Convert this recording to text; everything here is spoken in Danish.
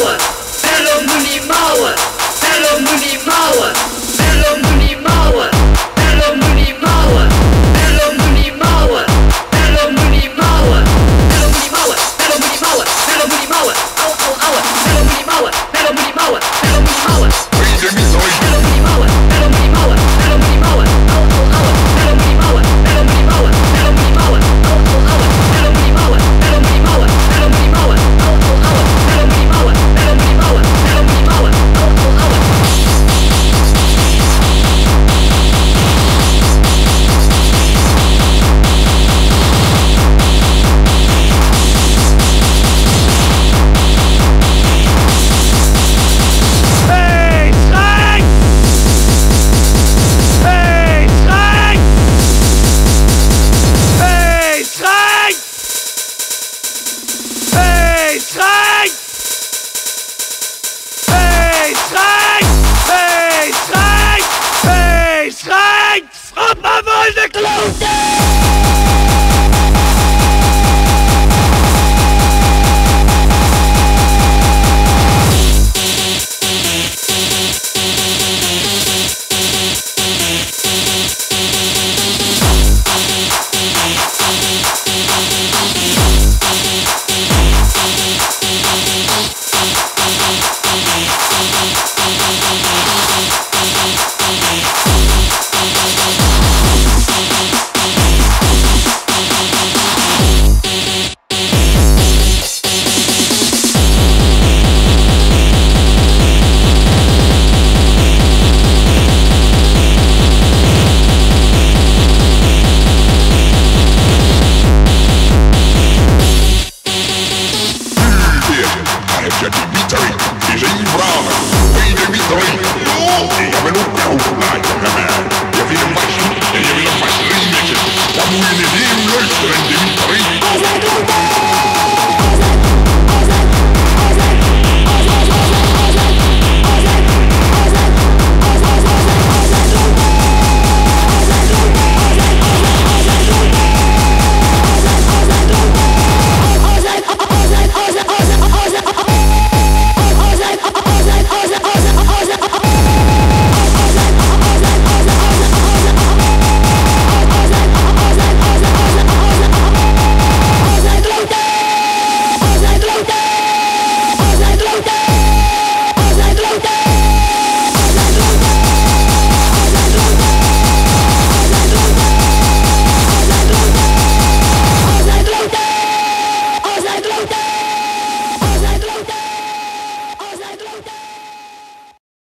Maua, Belo Muni Maua, Belo Muni Maua, Belo Muni Maua, Belo Muni Maua, Belo Muni Maua, Belo Muni Maua, Belo Muni Maua, Belo Muni Maua, Belo Muni Maua, au au au, Belo Muni Maua, Belo Muni Maua, Belo Muni Maua, Belo Muni Maua, Belo Muni Maua, Belo Muni Maua, au au au, Belo Muni Maua, Belo Muni Maua, Belo Muni Maua, au au au, Belo Muni Maua, Belo Muni Maua, Belo Muni Maua, au au au, Belo Muni Maua, Belo Muni Maua, Belo Muni Maua, au au au. Op my voice, de klote!